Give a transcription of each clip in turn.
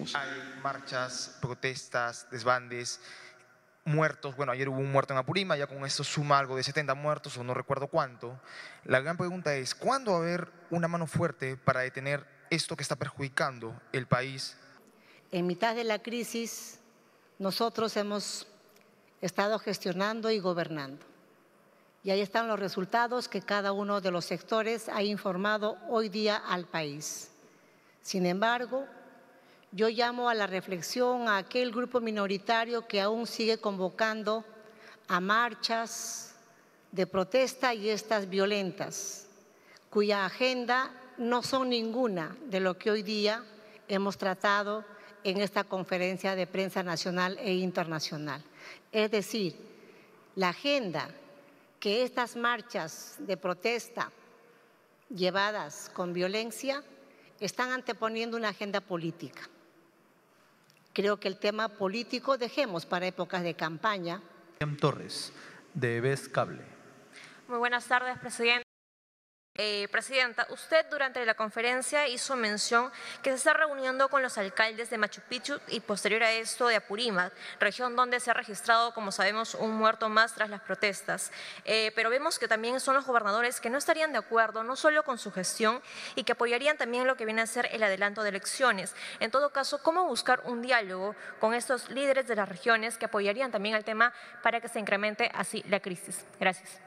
mismos. Hay marchas, protestas, desbandes, muertos. Bueno, ayer hubo un muerto en Apurímac, ya con esto suma algo de 70 muertos o no recuerdo cuánto. La gran pregunta es, ¿cuándo va a haber una mano fuerte para detener esto que está perjudicando el país? En mitad de la crisis, nosotros hemos estado gestionando y gobernando. Y ahí están los resultados que cada uno de los sectores ha informado hoy día al país. Sin embargo, yo llamo a la reflexión a aquel grupo minoritario que aún sigue convocando a marchas de protesta y estas violentas, cuya agenda no son ninguna de lo que hoy día hemos tratado en esta conferencia de prensa nacional e internacional. Es decir, la agenda que estas marchas de protesta llevadas con violencia están anteponiendo una agenda política. Creo que el tema político dejemos para épocas de campaña. Torres, de EBS Cable. Muy buenas tardes, presidente. Presidenta, usted durante la conferencia hizo mención que se está reuniendo con los alcaldes de Machu Picchu y posterior a esto de Apurímac, región donde se ha registrado, como sabemos, un muerto más tras las protestas. Pero vemos que también son los gobernadores que no estarían de acuerdo, no solo con su gestión, y que apoyarían también lo que viene a ser el adelanto de elecciones. En todo caso, ¿cómo buscar un diálogo con estos líderes de las regiones que apoyarían también el tema para que se incremente así la crisis? Gracias.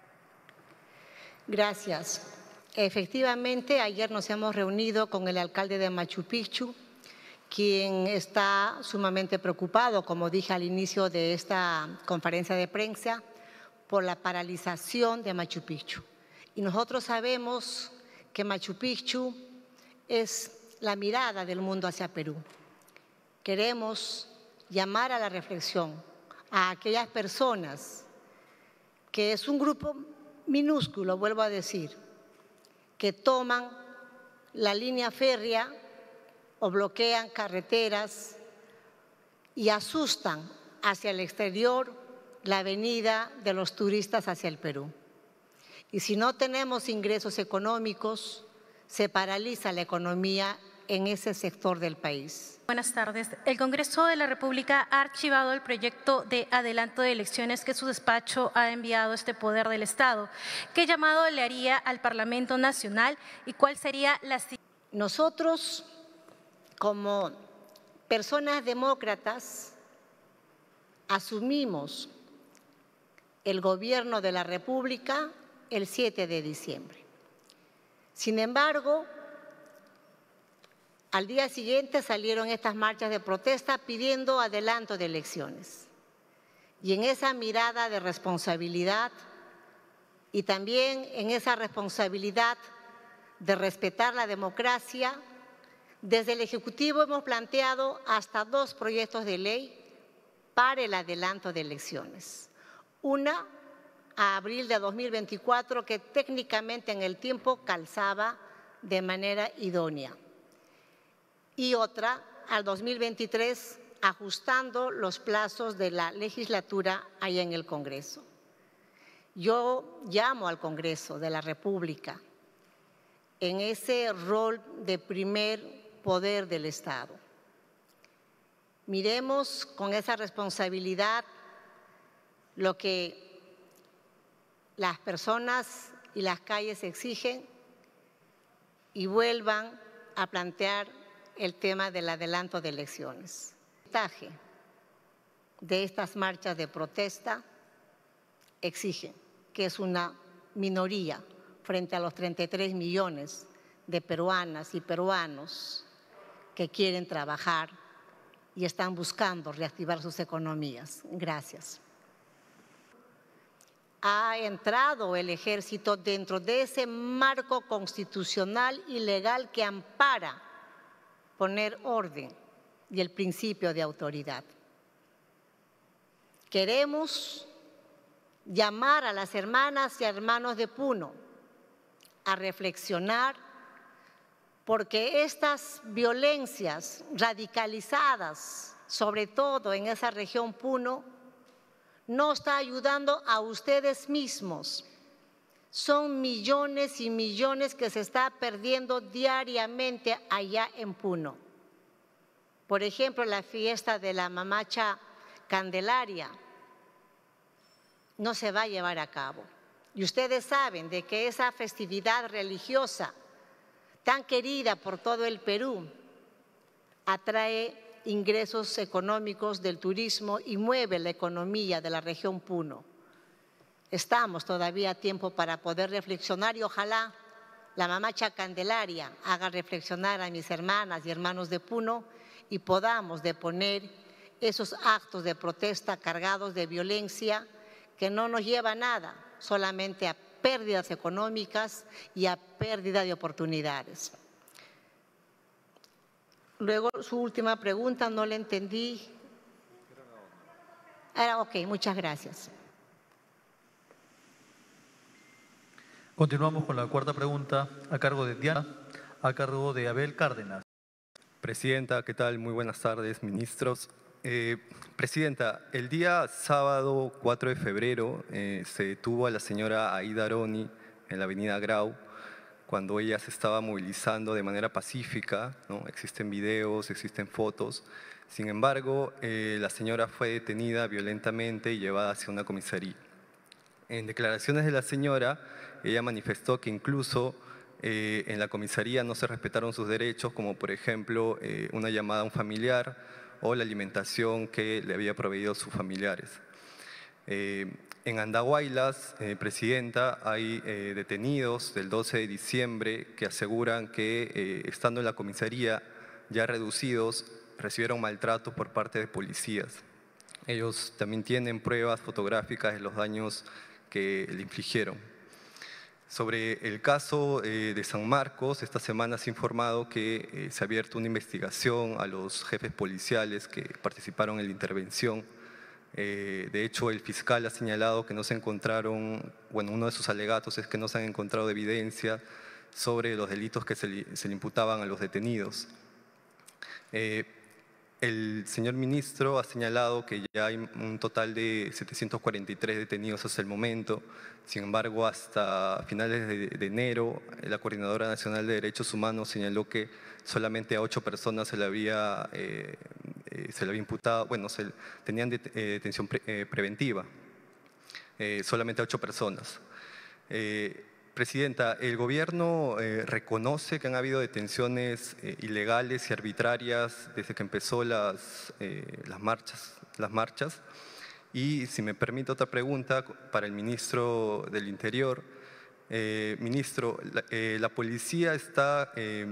Gracias. Efectivamente, ayer nos hemos reunido con el alcalde de Machu Picchu, quien está sumamente preocupado, como dije al inicio de esta conferencia de prensa, por la paralización de Machu Picchu. Y nosotros sabemos que Machu Picchu es la mirada del mundo hacia Perú. Queremos llamar a la reflexión a aquellas personas, que es un grupo minúsculo, vuelvo a decir, que toman la línea férrea o bloquean carreteras y asustan hacia el exterior la venida de los turistas hacia el Perú. Y si no tenemos ingresos económicos, se paraliza la economía en ese sector del país. Buenas tardes. El Congreso de la República ha archivado el proyecto de adelanto de elecciones que su despacho ha enviado a este poder del Estado. ¿Qué llamado le haría al Parlamento Nacional y cuál sería la… Nosotros, como personas demócratas, asumimos el gobierno de la República el 7 de diciembre. Sin embargo, al día siguiente salieron estas marchas de protesta pidiendo adelanto de elecciones. Y en esa mirada de responsabilidad y también en esa responsabilidad de respetar la democracia, desde el Ejecutivo hemos planteado hasta 2 proyectos de ley para el adelanto de elecciones. Una a abril de 2024, que técnicamente en el tiempo calzaba de manera idónea. Y otra al 2023, ajustando los plazos de la legislatura allá en el Congreso. Yo llamo al Congreso de la República en ese rol de primer poder del Estado. Miremos con esa responsabilidad lo que las personas y las calles exigen y vuelvan a plantear el tema del adelanto de elecciones. El mensaje de estas marchas de protesta exigen, que es una minoría frente a los 33 millones de peruanas y peruanos que quieren trabajar y están buscando reactivar sus economías. Gracias. Ha entrado el ejército dentro de ese marco constitucional y legal que ampara poner orden y el principio de autoridad. Queremos llamar a las hermanas y hermanos de Puno a reflexionar, porque estas violencias radicalizadas, sobre todo en esa región Puno, no está ayudando a ustedes mismos. Son millones y millones que se está perdiendo diariamente allá en Puno Por ejemplo, la fiesta de la Mamacha Candelaria no se va a llevar a cabo. Y ustedes saben de que esa festividad religiosa tan querida por todo el Perú atrae ingresos económicos del turismo y mueve la economía de la región Puno. Estamos todavía a tiempo para poder reflexionar y ojalá la Mamacha Candelaria haga reflexionar a mis hermanas y hermanos de Puno y podamos deponer esos actos de protesta cargados de violencia que no nos lleva a nada, solamente a pérdidas económicas y a pérdida de oportunidades. Luego, su última pregunta, no la entendí. Ok, muchas gracias. Continuamos con la cuarta pregunta a cargo de Diana, a cargo de Abel Cárdenas. Presidenta, ¿qué tal? Muy buenas tardes, ministros. Presidenta, el día sábado 4 de febrero se detuvo a la señora Aida Aroni en la avenida Grau cuando ella se estaba movilizando de manera pacífica, ¿no? Existen videos, existen fotos. Sin embargo, la señora fue detenida violentamente y llevada hacia una comisaría. En declaraciones de la señora, ella manifestó que incluso en la comisaría no se respetaron sus derechos, como por ejemplo una llamada a un familiar o la alimentación que le había proveído sus familiares. En Andahuaylas, Presidenta, hay detenidos del 12 de diciembre que aseguran que estando en la comisaría ya reducidos, recibieron maltrato por parte de policías. Ellos también tienen pruebas fotográficas de los daños que le infligieron. Sobre el caso de San Marcos, esta semana se ha informado que se ha abierto una investigación a los jefes policiales que participaron en la intervención. De hecho, el fiscal ha señalado que no se encontraron, bueno, uno de sus alegatos es que no se han encontrado evidencia sobre los delitos que se le imputaban a los detenidos. El señor ministro ha señalado que ya hay un total de 743 detenidos hasta el momento. Sin embargo, hasta finales de enero, la Coordinadora Nacional de Derechos Humanos señaló que solamente a 8 personas se le había imputado, bueno, tenían detención preventiva, solamente a 8 personas. Presidenta, ¿el gobierno reconoce que han habido detenciones ilegales y arbitrarias desde que empezó las marchas? Y si me permite otra pregunta para el ministro del Interior. Ministro, la policía está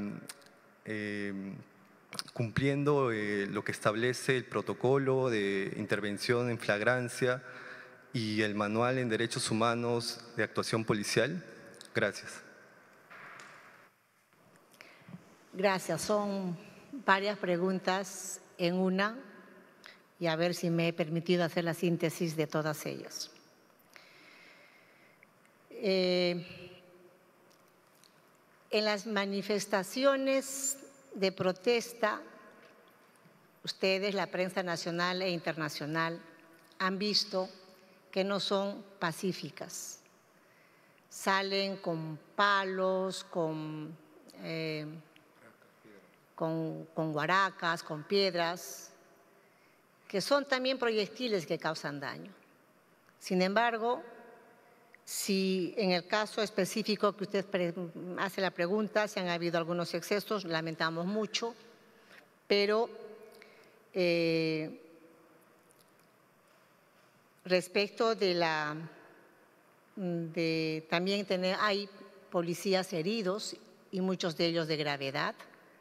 cumpliendo lo que establece el protocolo de intervención en flagrancia y el manual en derechos humanos de actuación policial. Gracias. Gracias. Son varias preguntas en una y a ver si me he permitido hacer la síntesis de todas ellas. En las manifestaciones de protesta, ustedes, la prensa nacional e internacional, han visto que no son pacíficas. Salen con palos, con guaracas, con piedras, que son también proyectiles que causan daño. Sin embargo, si en el caso específico que usted hace la pregunta, si han habido algunos excesos, lamentamos mucho, pero respecto también hay policías heridos y muchos de ellos de gravedad,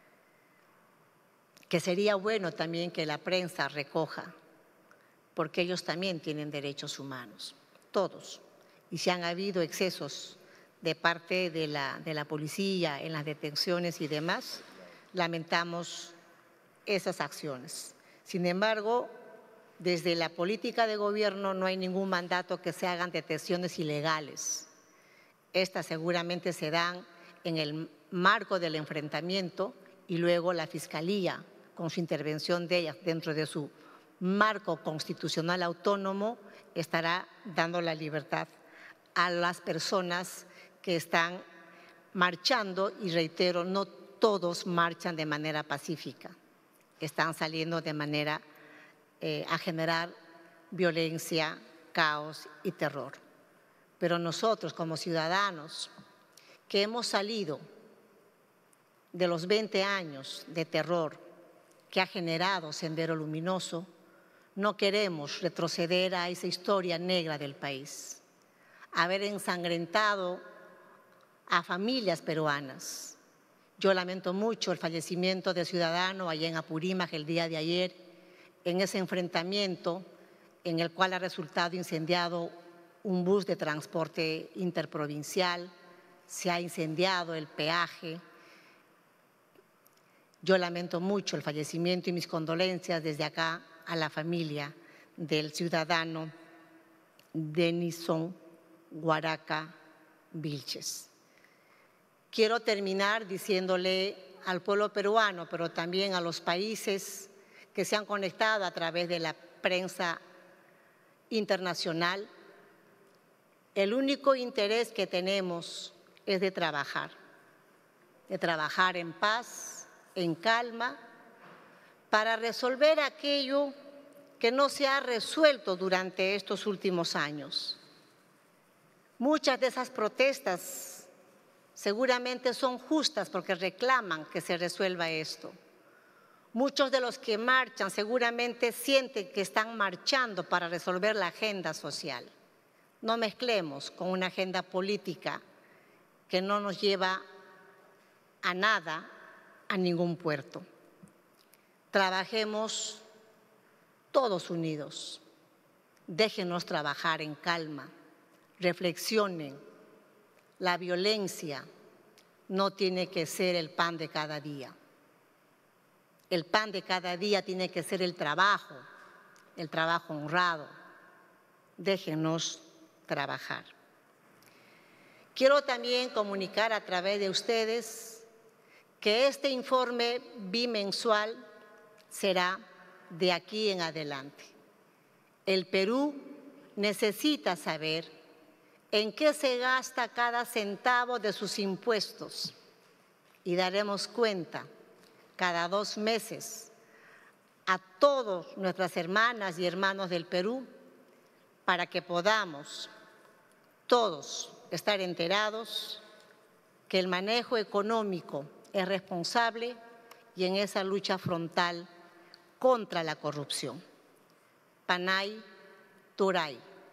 que sería bueno también que la prensa recoja, porque ellos también tienen derechos humanos, todos. Y si han habido excesos de parte de la policía en las detenciones y demás, lamentamos esas acciones. Sin embargo, desde la política de gobierno no hay ningún mandato que se hagan detenciones ilegales. Estas seguramente se dan en el marco del enfrentamiento y luego la Fiscalía, con su intervención de ellas dentro de su marco constitucional autónomo, estará dando la libertad a las personas que están marchando y reitero, no todos marchan de manera pacífica. están saliendo de manera a generar violencia, caos y terror. Pero nosotros como ciudadanos que hemos salido de los 20 años de terror que ha generado Sendero Luminoso, no queremos retroceder a esa historia negra del país, haber ensangrentado a familias peruanas. Yo lamento mucho el fallecimiento del ciudadano allá en Apurímac el día de ayer, en ese enfrentamiento en el cual ha resultado incendiado un bus de transporte interprovincial, se ha incendiado el peaje. Yo lamento mucho el fallecimiento y mis condolencias desde acá a la familia del ciudadano Denison Guaraca Vilches. Quiero terminar diciéndole al pueblo peruano, pero también a los países que se han conectado a través de la prensa internacional, el único interés que tenemos es de trabajar en paz, en calma, para resolver aquello que no se ha resuelto durante estos últimos años. Muchas de esas protestas seguramente son justas porque reclaman que se resuelva esto. Muchos de los que marchan seguramente sienten que están marchando para resolver la agenda social. No mezclemos con una agenda política que no nos lleva a nada, a ningún puerto. Trabajemos todos unidos. Déjenos trabajar en calma. Reflexionen. La violencia no tiene que ser el pan de cada día. El pan de cada día tiene que ser el trabajo honrado. Déjenos trabajar. Quiero también comunicar a través de ustedes que este informe bimensual será de aquí en adelante. El Perú necesita saber en qué se gasta cada centavo de sus impuestos y daremos cuenta cada 2 meses a todas nuestras hermanas y hermanos del Perú para que podamos todos estar enterados que el manejo económico es responsable y en esa lucha frontal contra la corrupción. Panay Turay.